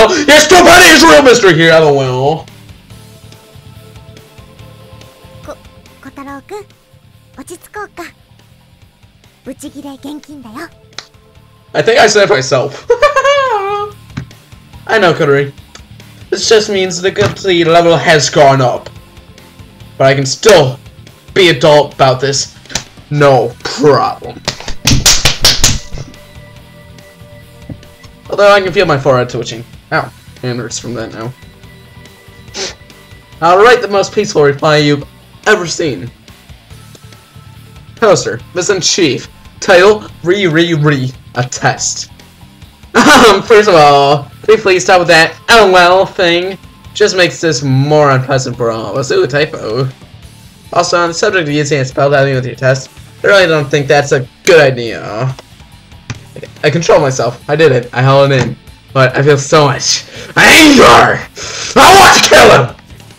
LOL. Your stupidity is real mystery here. LOL. Kotarou君、落ち着こうか。ブチギレ厳禁だよ。 I think I said it myself. I know, Kagari. This just means the difficulty level has gone up. But I can still be adult about this. No problem. Although I can feel my forehead twitching. Ow. And hurts from that now. I'll write the most peaceful reply you've ever seen. Poster. Mission Chief. Title. A test. First of all, please stop with that LOL thing. Just makes this more unpleasant for all of us. Ooh, typo. Also, on the subject of using a spell diving with your test, I really don't think that's a good idea. I control myself. I did it. I held it in. But I feel so much anger! I want to kill him!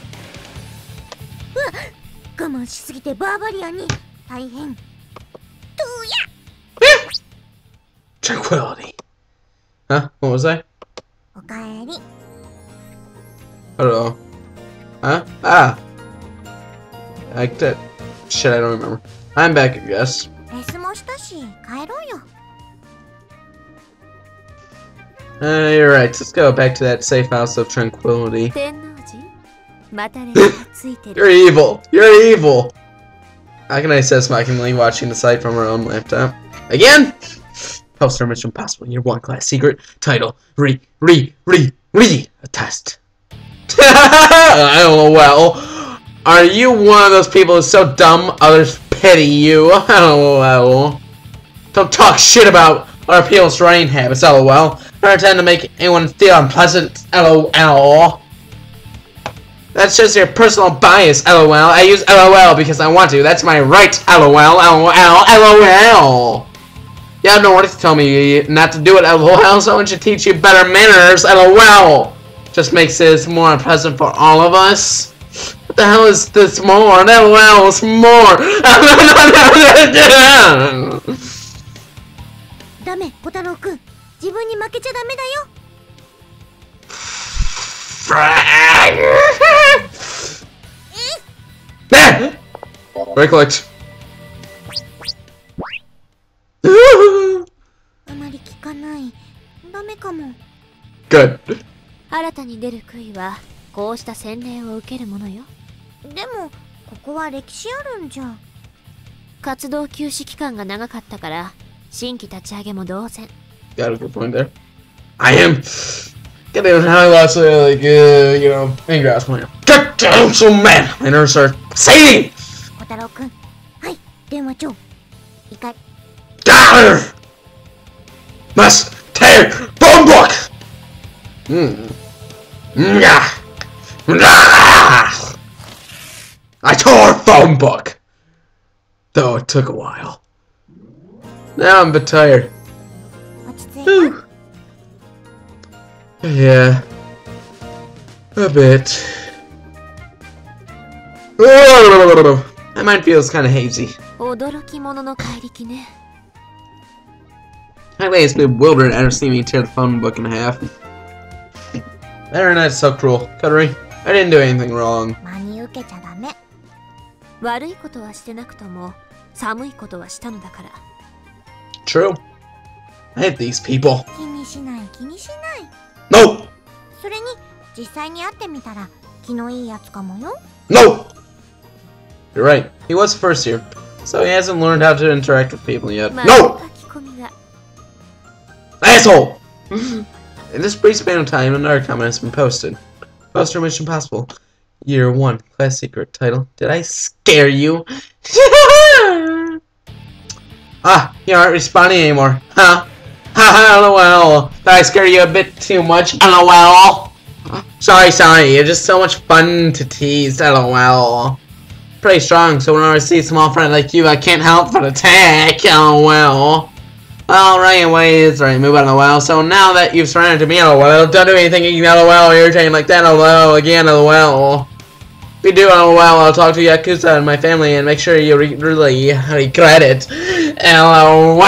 Tranquility. Huh? What was that? Hello. Huh? Ah! Like that. Shit, I don't remember. I'm back, I guess. You're right. Let's go back to that safe house of tranquility. You're evil. You're evil. How can I say smilingly watching the site from her own laptop? Again? Poster Mission Impossible Year 1 Class Secret. Title. A test. I don't know, well. Are you one of those people who's so dumb others pity you? LOL. Don't talk shit about other people's writing habits, LOL. I don't tend to make anyone feel unpleasant, LOL. That's just your personal bias, LOL. I use LOL because I want to. That's my right, LOL. You have no right to tell me not to do it, LOL. Someone should teach you better manners, LOL. Just makes this more unpleasant for all of us. What the hell is this more? LOL is more. Dame, Kotarou-kun. 自分に負けちゃダメだよ。 Recollect. あまり聞かない。ダメかも。 Good. 新たに出る杭はこうした洗礼を受けるものよ。 でもここは歴史あるんじゃ。 活動休止期間が長かったから新規立ち上げも同然。 Got a good point there. I am getting how lots of like you know anger at my get down so mad. My nerves are exciting. Kotarou-kun, はい、電話帳。一回。 Must tear phone book. I tore phone book. Though it took a while. Now I'm a bit tired. Whew. Yeah. A bit. My mind feels kind of hazy. 驚き者の怪力ね。 My way is bewildered after seeing me tear the phone book in half. That internet's so cruel. Kagari, I didn't do anything wrong. 真に受けちゃダメ。 悪いことはしてなくとも寒いことはしたのだから。 True. I hate these people. 気にしない気にしない。 No! それに実際に会ってみたら気のいいやつかもよ。 No! You're right. He was first year, so he hasn't learned how to interact with people yet. No! Asshole! In this brief span of time, another comment has been posted. Poster Mission Impossible Year 1 Class Secret. Title. Did I scare you? Ah, you aren't responding anymore. Huh? Haha, LOL. Did I scare you a bit too much? LOL. Sorry. You're just so much fun to tease. LOL. Pretty strong, so whenever I see a small friend like you, I can't help but attack. LOL. Well, right away is right. Move on, LOL. So now that you've surrendered to me, LOL, don't do anything, LOL, irritating like that, LOL, again, LOL. If you do, LOL, I'll talk to Yakuza and my family and make sure you really regret it. LOL. こ、 こ、 こ、 こ、 こ、 こ、 こ、 こ、 こ、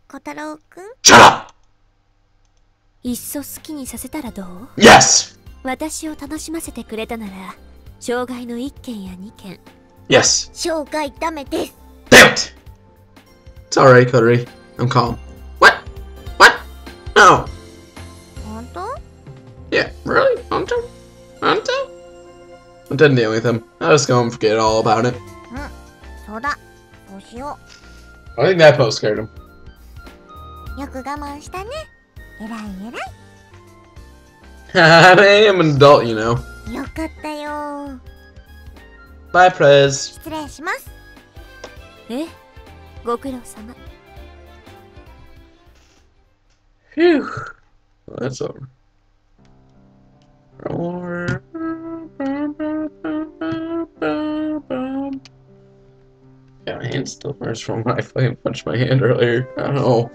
小太郎くん Shut up! いっそ好きにさせたらどう？ Yes! 私を楽しませてくれたなら、障害の1件や2件。 Yes. 障害ダメです。 Damn it! It's alright, Kotarou. I'm calm. What? What? No. 本当？ Yeah, really? Hunter? Hunter? I didn't deal with him. I'll just go and forget all about it. そうだ。そうしよ I think that post scared him. う。よく我慢したね。えらいえら I am an adult, you know. い。よかったよ。 Bye, Prez. 失礼します。 ええ、ご苦労様。 Phew. Well, that's over. Yeah, my hand still hurts from when I fucking punched my hand earlier. I don't know.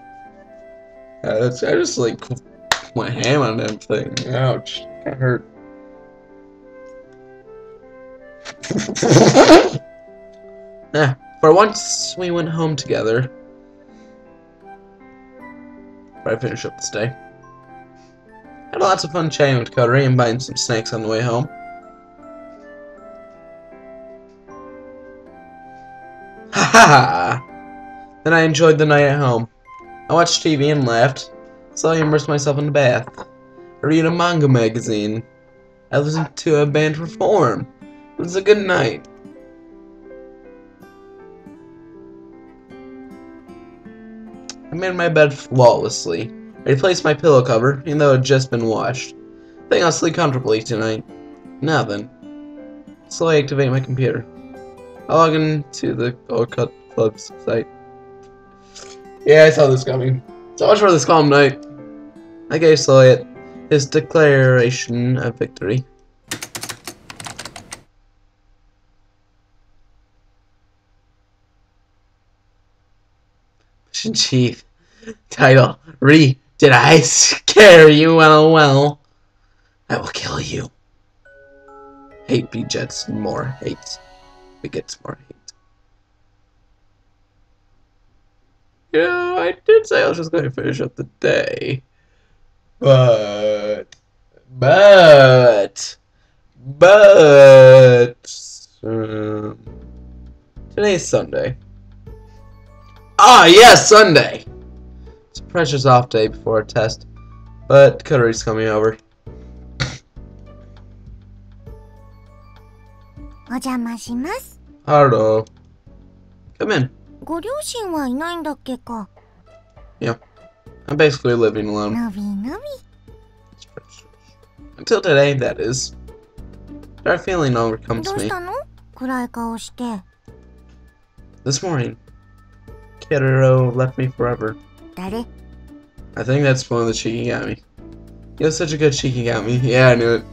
I just like went ham on that thing. Ouch. That hurt. For once, we went home together. But I finished up this day. Had lots of fun chatting with Kagari and buying some snacks on the way home. Ha ha! Then I enjoyed the night at home. I watched TV and laughed. Slowly immersed myself in the bath. I read a manga magazine. I listened to a band perform. It was a good night. I made my bed flawlessly. I replaced my pillow cover, even though it had just been washed. I think I'll sleep comfortably tonight. Now then. Slowly activate my computer. I'll log into the Old Cut Club's site. Yeah, I saw this coming. So much for this calm night. I gave Slowly his declaration of victory. Mission Chief. Title. Did I scare you? Well. I will kill you. Hate begets more hate. Begets more hate. You know, I did say I was just going to finish up the day. But today's Sunday. Ah, yes, Sunday! It's a precious off day before a test, but Kotarou's coming over. お邪魔します。 Hello. Come in. ご両親はいないんだっけか。 Yeah. I'm basically living alone. のびのび。 Until today, that is. Dark feeling overcomes どう me. したの？暗い顔して。 This morning, Kotarou left me forever. 誰？ I think that's one of the Shikigami. He was such a good Shikigami. Yeah, I knew it.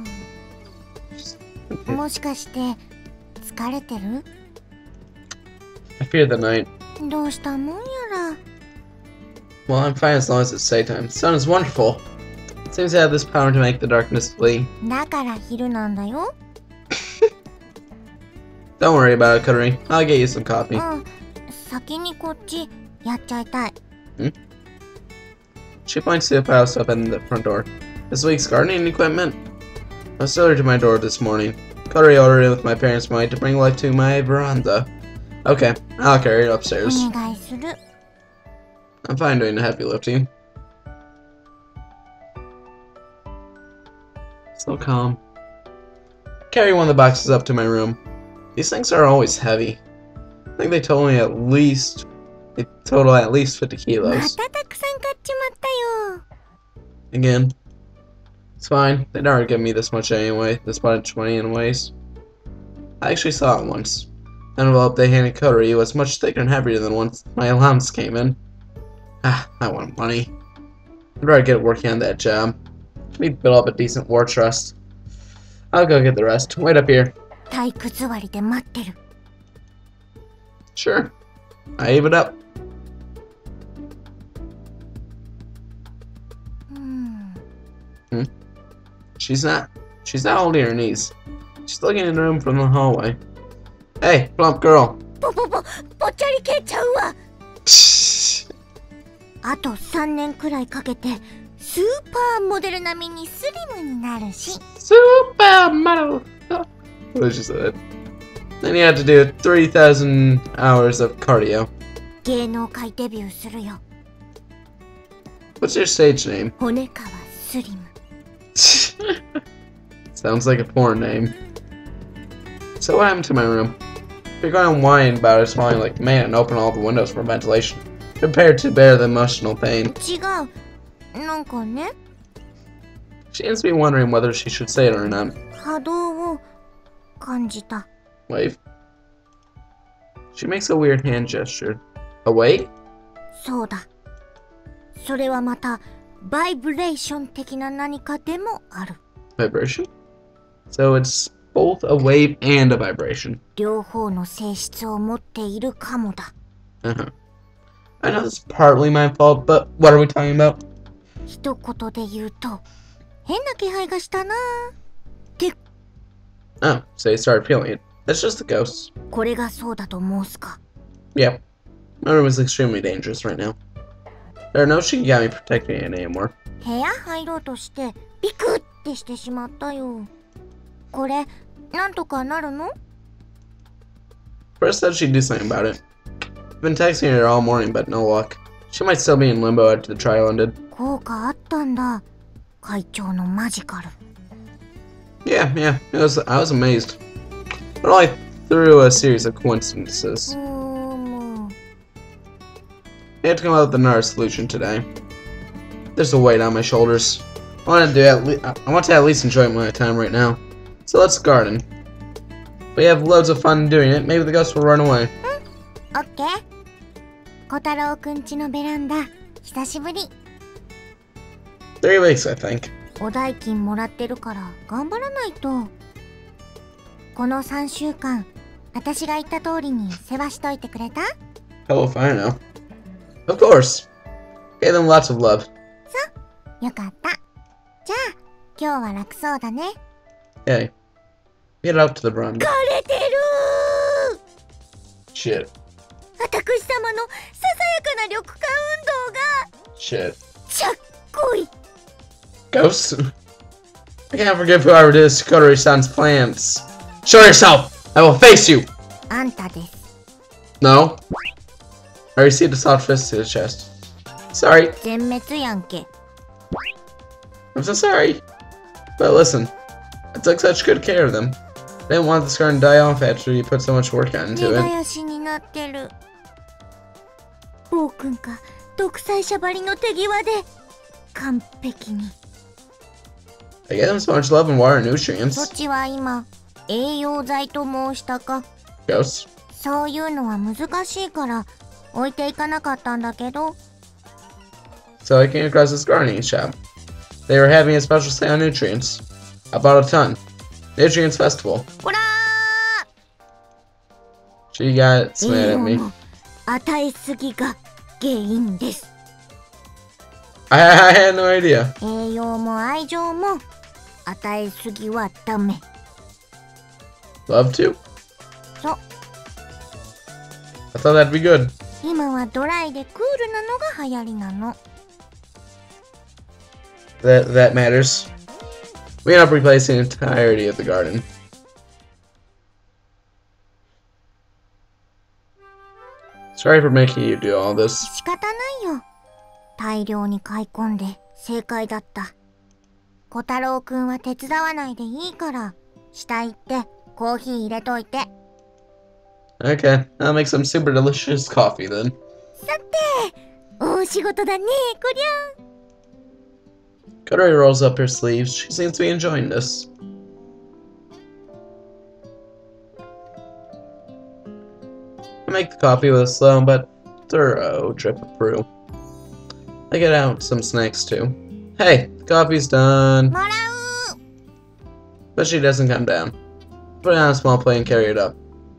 もしかして疲れてる？ I fear the night. どうしたもんやら。 Well, I'm fine as long as it's daytime. The sun is wonderful. It seems to have this power to make the darkness flee. だから昼なんだよ。 Don't worry about it, Kotarou. I'll get you some coffee. うん。先にこっちやっちゃいたい。 She points to a pile of stuff in the front door. This week's gardening equipment? I was delivered to my door this morning. Kotarou ordered it with my parents' money to bring light to my veranda. Okay, I'll carry it お upstairs. 願いする。 I'm fine doing the heavy lifting. So calm. Carry one of the boxes up to my room. These things are always heavy. I think they total at least 50 ま kilos. たたくさん買っちまったよ。 Again. It's fine. They never give me this much anyway. This much money anyways. I actually saw it once. The envelope they handed Kotarou was much thicker and heavier than once my allowance came in. Ah, I want money. I'd rather get working on that job. I need to build up a decent war trust. I'll go get the rest. Wait up here. 体育座りで待ってる。 Sure. I gave it up. She's not holding her knees. She's looking in the room from the hallway. Hey, plump girl. ぽっちゃり蹴っちゃうわ。 あと3年くらいかけてスーパーモデル並みにスリムになるし。 Supermodel! What did she say? Then you have to do 3,000 hours of cardio. 芸能界デビューするよ。 What's your stage name? 骨川スリム。 Sounds like a porn name. So what happened to my room? If you're going to whine about it smelling like man and open all the windows for ventilation, prepared to bear the emotional pain. 違う。なんかね、 She seems to be wondering whether she should say it or not. 波動を感じた。 Wave. She makes a weird hand gesture. A wave? そうだ。それはまたバイブレーション的な何かでもある。 Vibration? So it's both a wave and a vibration. 両方の性質を持っているかもだ。 Uh-huh. I know this is partly my fault, but what are we talking about? 一言で言うと、変な気配がしたなーって。 Oh, so you started feeling it. That's just the ghosts. これがそうだと申すか。 Yep. My room is extremely dangerous right now. There are no Shikigami protecting it anymore. 部屋入ろうとしてビクってしてしまったよ。これ、なんとかなるの？ First said she'd do something about it. I've been texting her all morning, but no luck. She might still be in limbo after the trial ended. 効果あったんだ。会長のマジカル。 Yeah, I was amazed. But only through a series of coincidences. もう。 I had to come up with another solution today. There's a weight on my shoulders. I want to at least enjoy my time right now. So let's garden. If we have loads of fun doing it, maybe the ghosts will run away. オッケー。小太郎くんちのベランダ、久しぶり。 3 weeks, I think. お代金もらってるから頑張らないと。この3週間、私が言った通りに世話しといてくれた？ Hell if I know. Of course. Gave them lots of love. よかった。じゃあ、今日は楽そうだね。 Hey. Get out to the veranda. 枯れてるー。 Shit. 私様のささやかな緑化運動が Shit. ちゃっこい。 Ghosts? I can't forgive whoever did this Kotarou-san's plans. Show yourself! I will face you! あんたです。 No. I received a soft fist to the chest. Sorry. 全滅やんけ。 I'm so sorry. But listen, I took such good care of them. I didn't want this garden to die off after you put so much work into 根 it. 絶やしになってる。暴君か独裁者ばりの手際で完璧に。 I gave them so much love and water and そっ nutrients. ちは今栄養剤と申したか。 Ghosts. そういうのは難しいから置いていかなかったんだけど。 So I came across this gardening shop. They were having a special sale on nutrients. I bought a ton. Nutrients Festival. ほら She got ー、 mad 栄 at 養 me. の与えすぎが原因です。 I had no idea. 栄養も愛情も与えすぎはダメ。 Love to? そう。 I thought that'd be good. 今はドライでクールなのが流行りなの。 That matters. We end up replacing the entirety of the garden. Sorry for making you do all this. 仕方ないよ。大量に買い込んで正解だった。小太郎くんは手伝わないでいいから、下行ってコーヒー入れといて。 Okay, I'll make some super delicious coffee then. さて、大仕事だね、こりゃ。 Kotarou rolls up her sleeves. She seems to be enjoying this. I make the coffee with a slow but thorough drip of brew. I get out some snacks too. Hey, the coffee's done. もらう。 But she doesn't come down. Put it on a small plate and carry it up.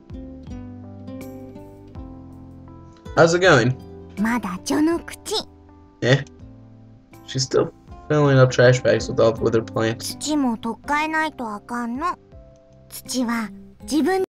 How's it going? まだ序の口。 Eh? She's still filling up trash bags with all the withered plants. 土も取っ替えないとあかんの。土は自分